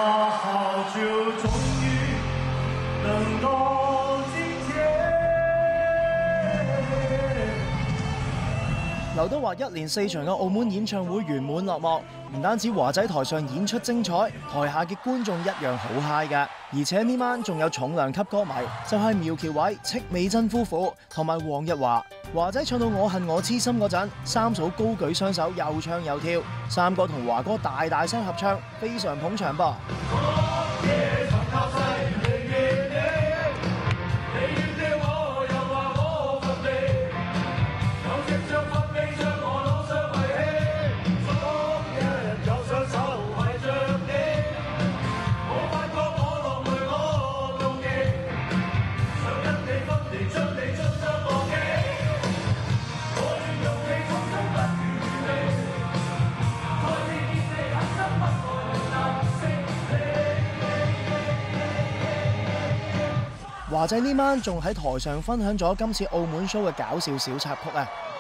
好久终於等到今天。 劉德華一連4場嘅澳門演唱會圓滿落幕，唔單止華仔台上演出精彩，台下嘅觀眾一樣好嗨㗎。而且呢晚仲有重量級歌迷，就係苗僑偉、戚美珍夫婦同埋黃日華。華仔唱到我恨我痴心嗰陣，三嫂高舉雙手又唱又跳，三哥同華哥大大聲合唱，非常捧場噃。華仔呢晚仲喺台上分享咗今次澳門 show 嘅搞笑小插曲啊！